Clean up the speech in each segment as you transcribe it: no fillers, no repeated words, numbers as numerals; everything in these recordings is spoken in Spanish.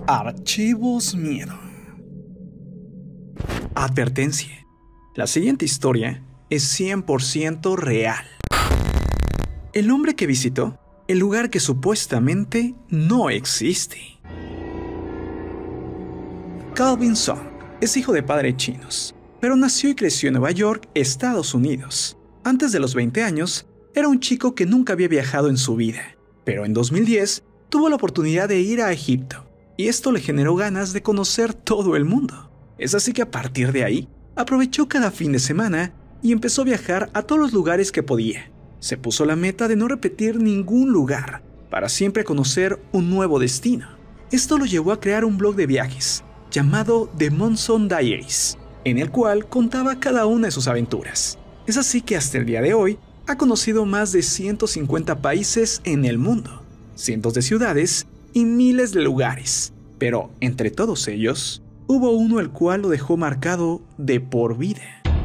Archivos Miedo. Advertencia. La siguiente historia es 100% real. El hombre que visitó el lugar que supuestamente no existe. Calvin Song es hijo de padres chinos, pero nació y creció en Nueva York, Estados Unidos. Antes de los 20 años, era un chico que nunca había viajado en su vida, pero en 2010 tuvo la oportunidad de ir a Egipto, y esto le generó ganas de conocer todo el mundo. Es así que a partir de ahí, aprovechó cada fin de semana y empezó a viajar a todos los lugares que podía. Se puso la meta de no repetir ningún lugar, para siempre conocer un nuevo destino. Esto lo llevó a crear un blog de viajes, llamado The Monsoon Diaries, en el cual contaba cada una de sus aventuras. Es así que hasta el día de hoy, ha conocido más de 150 países en el mundo, cientos de ciudades y miles de lugares, pero entre todos ellos, hubo uno el cual lo dejó marcado de por vida.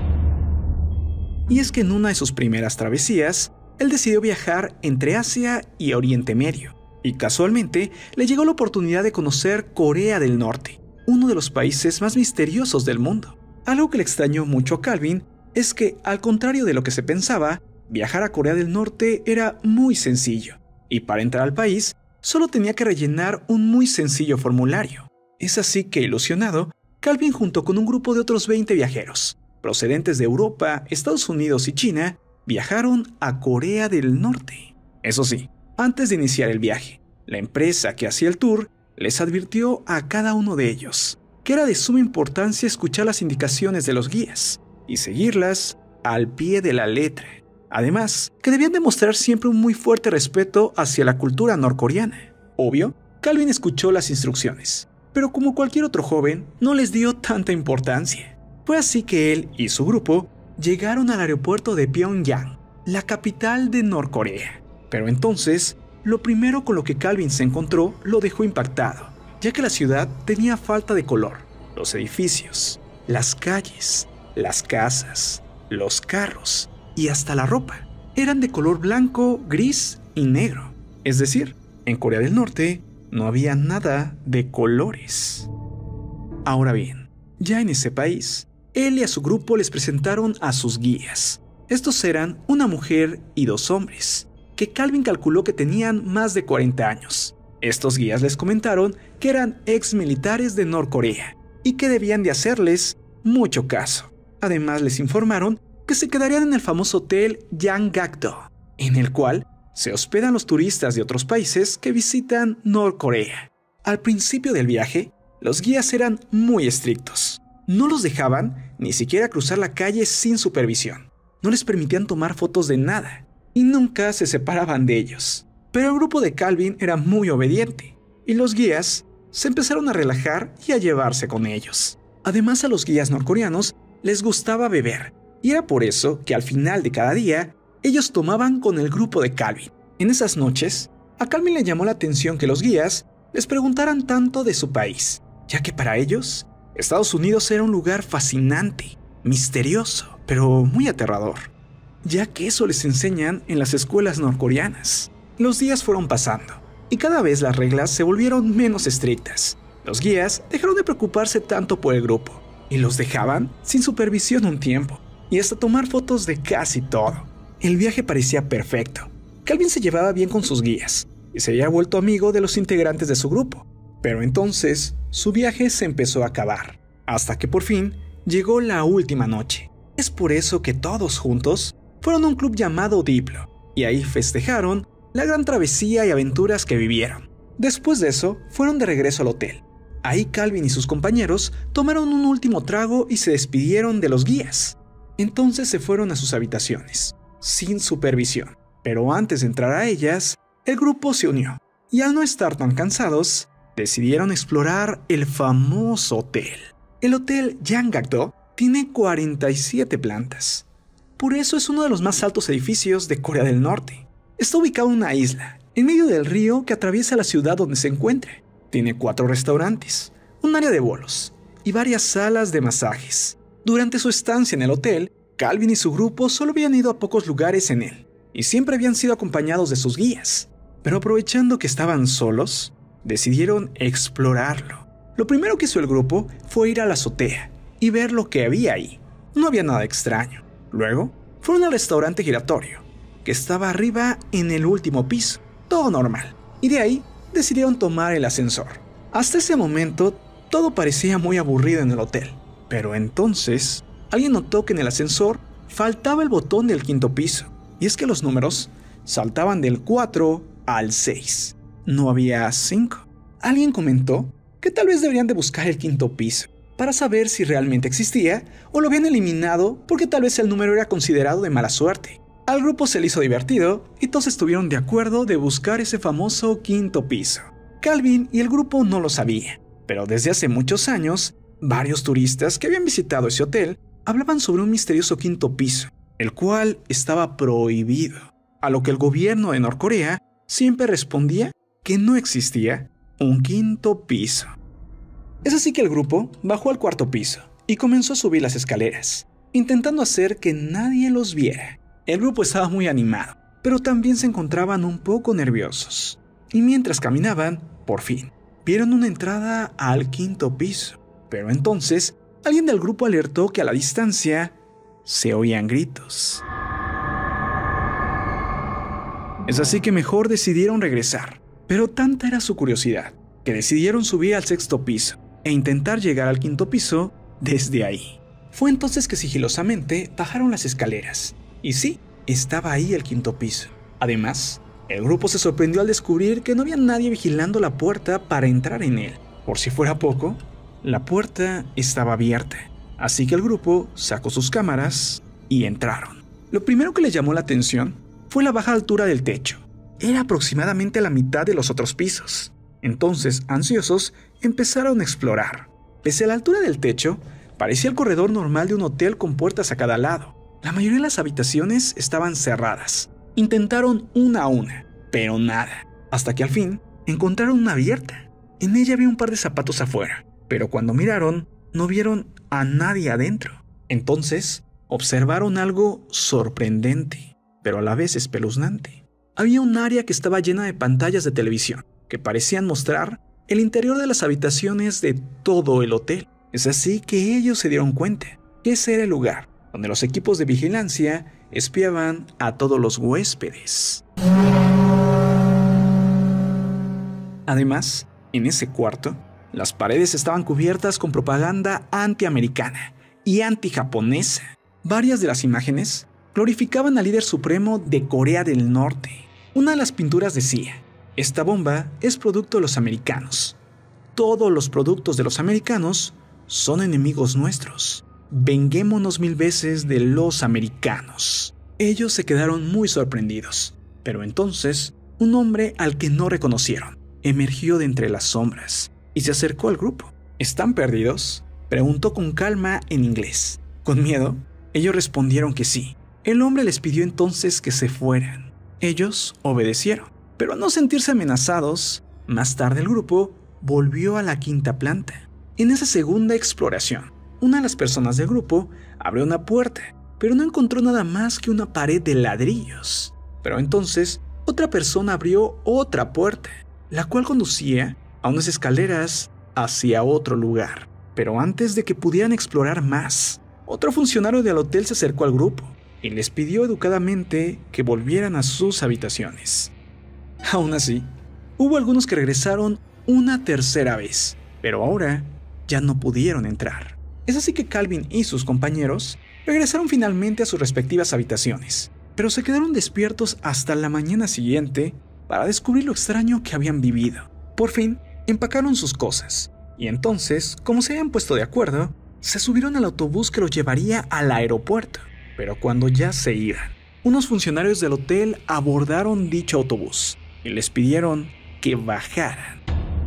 Y es que en una de sus primeras travesías, él decidió viajar entre Asia y Oriente Medio, y casualmente le llegó la oportunidad de conocer Corea del Norte, uno de los países más misteriosos del mundo. Algo que le extrañó mucho a Calvin es que, al contrario de lo que se pensaba, viajar a Corea del Norte era muy sencillo, y para entrar al país, solo tenía que rellenar un muy sencillo formulario. Es así que, ilusionado, Calvin junto con un grupo de otros 20 viajeros, procedentes de Europa, Estados Unidos y China, viajaron a Corea del Norte. Eso sí, antes de iniciar el viaje, la empresa que hacía el tour les advirtió a cada uno de ellos que era de suma importancia escuchar las indicaciones de los guías y seguirlas al pie de la letra. Además, que debían demostrar siempre un muy fuerte respeto hacia la cultura norcoreana. Obvio, Calvin escuchó las instrucciones, pero como cualquier otro joven, no les dio tanta importancia. Fue así que él y su grupo llegaron al aeropuerto de Pyongyang, la capital de Norcorea. Pero entonces, lo primero con lo que Calvin se encontró lo dejó impactado, ya que la ciudad tenía falta de color. Los edificios, las calles, las casas, los carros y hasta la ropa eran de color blanco, gris y negro. Es decir, en Corea del Norte no había nada de colores. Ahora bien, ya en ese país, él y a su grupo les presentaron a sus guías. Estos eran una mujer y 2 hombres, que Calvin calculó que tenían más de 40 años. Estos guías les comentaron que eran ex militares de Norcorea y que debían de hacerles mucho caso. Además les informaron que se quedarían en el famoso hotel Yanggakdo, en el cual se hospedan los turistas de otros países que visitan Norcorea. Al principio del viaje, los guías eran muy estrictos. No los dejaban ni siquiera cruzar la calle sin supervisión. No les permitían tomar fotos de nada y nunca se separaban de ellos. Pero el grupo de Calvin era muy obediente y los guías se empezaron a relajar y a llevarse con ellos. Además, a los guías norcoreanos les gustaba beber y era por eso que al final de cada día ellos tomaban con el grupo de Calvin. En esas noches, a Calvin le llamó la atención que los guías les preguntaran tanto de su país, ya que para ellos, Estados Unidos era un lugar fascinante, misterioso, pero muy aterrador, ya que eso les enseñan en las escuelas norcoreanas. Los días fueron pasando, y cada vez las reglas se volvieron menos estrictas. Los guías dejaron de preocuparse tanto por el grupo, y los dejaban sin supervisión un tiempo, y hasta tomar fotos de casi todo. El viaje parecía perfecto. Calvin se llevaba bien con sus guías, y se había vuelto amigo de los integrantes de su grupo. Pero entonces, su viaje se empezó a acabar, hasta que por fin llegó la última noche. Es por eso que todos juntos fueron a un club llamado Diplo, y ahí festejaron la gran travesía y aventuras que vivieron. Después de eso, fueron de regreso al hotel. Ahí Calvin y sus compañeros tomaron un último trago y se despidieron de los guías. Entonces se fueron a sus habitaciones, sin supervisión. Pero antes de entrar a ellas, el grupo se unió, y al no estar tan cansados, decidieron explorar el famoso hotel. El hotel Yanggakdo tiene 47 plantas. Por eso es uno de los más altos edificios de Corea del Norte. Está ubicado en una isla, en medio del río que atraviesa la ciudad donde se encuentra. Tiene 4 restaurantes, un área de bolos y varias salas de masajes. Durante su estancia en el hotel, Calvin y su grupo solo habían ido a pocos lugares en él, y siempre habían sido acompañados de sus guías. Pero aprovechando que estaban solos, decidieron explorarlo. Lo primero que hizo el grupo fue ir a la azotea y ver lo que había ahí. No había nada extraño. Luego, fueron al restaurante giratorio, que estaba arriba en el último piso, todo normal. Y de ahí, decidieron tomar el ascensor. Hasta ese momento, todo parecía muy aburrido en el hotel. Pero entonces, alguien notó que en el ascensor faltaba el botón del quinto piso. Y es que los números saltaban del 4 al 6. No había 5. Alguien comentó que tal vez deberían de buscar el quinto piso para saber si realmente existía o lo habían eliminado porque tal vez el número era considerado de mala suerte. Al grupo se le hizo divertido y todos estuvieron de acuerdo de buscar ese famoso quinto piso. Calvin y el grupo no lo sabían, pero desde hace muchos años, varios turistas que habían visitado ese hotel hablaban sobre un misterioso quinto piso, el cual estaba prohibido, a lo que el gobierno de Norcorea siempre respondía que no existía un quinto piso. Es así que el grupo bajó al cuarto piso y comenzó a subir las escaleras, intentando hacer que nadie los viera. El grupo estaba muy animado, pero también se encontraban un poco nerviosos. Y mientras caminaban, por fin, vieron una entrada al quinto piso. Pero entonces, alguien del grupo alertó que a la distancia se oían gritos. Es así que mejor decidieron regresar, pero tanta era su curiosidad que decidieron subir al sexto piso e intentar llegar al quinto piso desde ahí. Fue entonces que sigilosamente bajaron las escaleras. Y sí, estaba ahí el quinto piso. Además, el grupo se sorprendió al descubrir que no había nadie vigilando la puerta para entrar en él. Por si fuera poco, la puerta estaba abierta. Así que el grupo sacó sus cámaras y entraron. Lo primero que les llamó la atención fue la baja altura del techo. Era aproximadamente la mitad de los otros pisos. Entonces, ansiosos, empezaron a explorar. Pese a la altura del techo, parecía el corredor normal de un hotel con puertas a cada lado. La mayoría de las habitaciones estaban cerradas. Intentaron una a una, pero nada. Hasta que al fin, encontraron una abierta. En ella había un par de zapatos afuera, pero cuando miraron, no vieron a nadie adentro. Entonces, observaron algo sorprendente, pero a la vez espeluznante. Había un área que estaba llena de pantallas de televisión, que parecían mostrar el interior de las habitaciones de todo el hotel. Es así que ellos se dieron cuenta que ese era el lugar donde los equipos de vigilancia espiaban a todos los huéspedes. Además, en ese cuarto, las paredes estaban cubiertas con propaganda antiamericana y antijaponesa. Varias de las imágenes glorificaban al líder supremo de Corea del Norte. Una de las pinturas decía: "Esta bomba es producto de los americanos. Todos los productos de los americanos son enemigos nuestros. Venguémonos 1000 veces de los americanos". Ellos se quedaron muy sorprendidos, pero entonces un hombre al que no reconocieron emergió de entre las sombras y se acercó al grupo. ¿Están perdidos?, preguntó con calma en inglés. Con miedo, ellos respondieron que sí. El hombre les pidió entonces que se fueran. Ellos obedecieron, pero al no sentirse amenazados, más tarde el grupo volvió a la quinta planta. En esa segunda exploración, una de las personas del grupo abrió una puerta, pero no encontró nada más que una pared de ladrillos. Pero entonces, otra persona abrió otra puerta, la cual conducía a unas escaleras hacia otro lugar. Pero antes de que pudieran explorar más, otro funcionario del hotel se acercó al grupo y les pidió educadamente que volvieran a sus habitaciones. Aún así, hubo algunos que regresaron una tercera vez, pero ahora ya no pudieron entrar. Es así que Calvin y sus compañeros regresaron finalmente a sus respectivas habitaciones, pero se quedaron despiertos hasta la mañana siguiente para descubrir lo extraño que habían vivido. Por fin, empacaron sus cosas, y entonces, como se habían puesto de acuerdo, se subieron al autobús que los llevaría al aeropuerto. Pero cuando ya se iban, unos funcionarios del hotel abordaron dicho autobús y les pidieron que bajaran.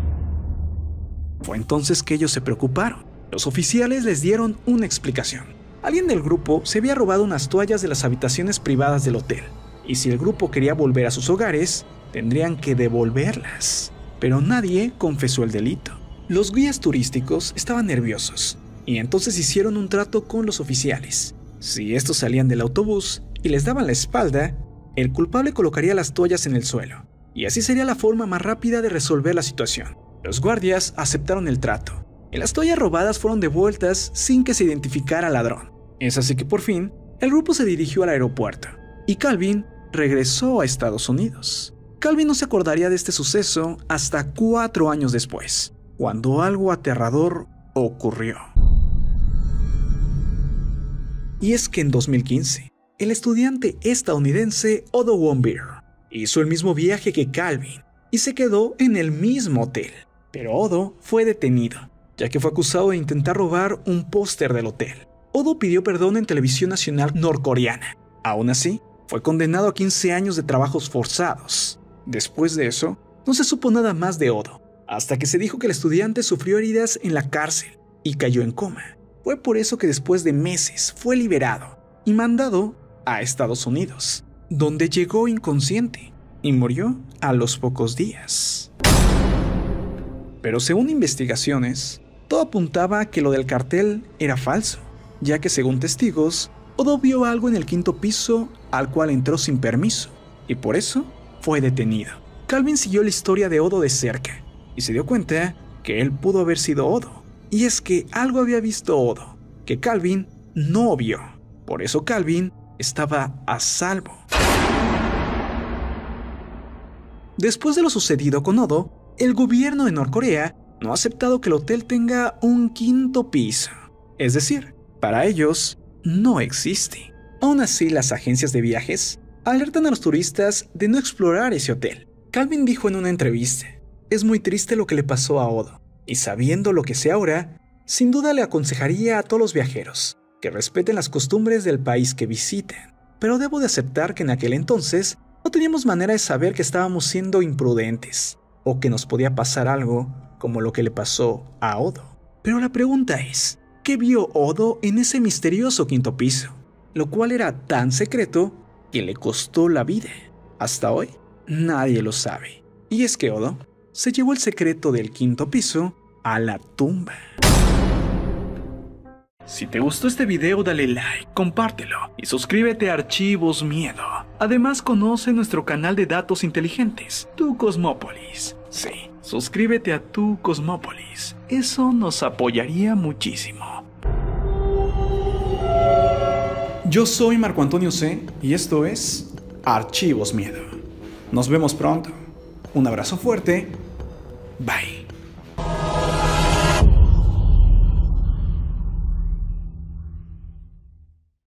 Fue entonces que ellos se preocuparon. Los oficiales les dieron una explicación. Alguien del grupo se había robado unas toallas de las habitaciones privadas del hotel, y si el grupo quería volver a sus hogares, tendrían que devolverlas. Pero nadie confesó el delito. Los guías turísticos estaban nerviosos, y entonces hicieron un trato con los oficiales. Si estos salían del autobús y les daban la espalda, el culpable colocaría las toallas en el suelo, y así sería la forma más rápida de resolver la situación. Los guardias aceptaron el trato, y las toallas robadas fueron devueltas sin que se identificara al ladrón. Es así que por fin, el grupo se dirigió al aeropuerto, y Calvin regresó a Estados Unidos. Calvin no se acordaría de este suceso hasta 4 años después, cuando algo aterrador ocurrió. Y es que en 2015, el estudiante estadounidense Odo Warmbier hizo el mismo viaje que Calvin y se quedó en el mismo hotel. Pero Odo fue detenido, ya que fue acusado de intentar robar un póster del hotel. Odo pidió perdón en televisión nacional norcoreana. Aún así, fue condenado a 15 años de trabajos forzados. Después de eso, no se supo nada más de Odo, hasta que se dijo que el estudiante sufrió heridas en la cárcel y cayó en coma. Fue por eso que después de meses fue liberado y mandado a Estados Unidos, donde llegó inconsciente y murió a los pocos días. Pero según investigaciones, todo apuntaba a que lo del cartel era falso, ya que según testigos, Odo vio algo en el 5º piso al cual entró sin permiso, y por eso fue detenido. Calvin siguió la historia de Odo de cerca, y se dio cuenta que él pudo haber sido Odo. Y es que algo había visto Odo, que Calvin no vio. Por eso Calvin estaba a salvo. Después de lo sucedido con Odo, el gobierno de Norcorea no ha aceptado que el hotel tenga un 5º piso. Es decir, para ellos no existe. Aún así, las agencias de viajes alertan a los turistas de no explorar ese hotel. Calvin dijo en una entrevista: "Es muy triste lo que le pasó a Odo, y sabiendo lo que sé ahora, sin duda le aconsejaría a todos los viajeros que respeten las costumbres del país que visiten. Pero debo de aceptar que en aquel entonces no teníamos manera de saber que estábamos siendo imprudentes o que nos podía pasar algo como lo que le pasó a Odo". Pero la pregunta es, ¿qué vio Odo en ese misterioso 5º piso? Lo cual era tan secreto que le costó la vida. Hasta hoy, nadie lo sabe. Y es que Odo se llevó el secreto del 5º piso a la tumba. Si te gustó este video, dale like, compártelo y suscríbete a Archivos Miedo. Además, conoce nuestro canal de datos inteligentes, Tu Cosmópolis. Sí, suscríbete a Tu Cosmópolis. Eso nos apoyaría muchísimo. Yo soy Marco Antonio C. y esto es Archivos Miedo. Nos vemos pronto. Un abrazo fuerte. Bye.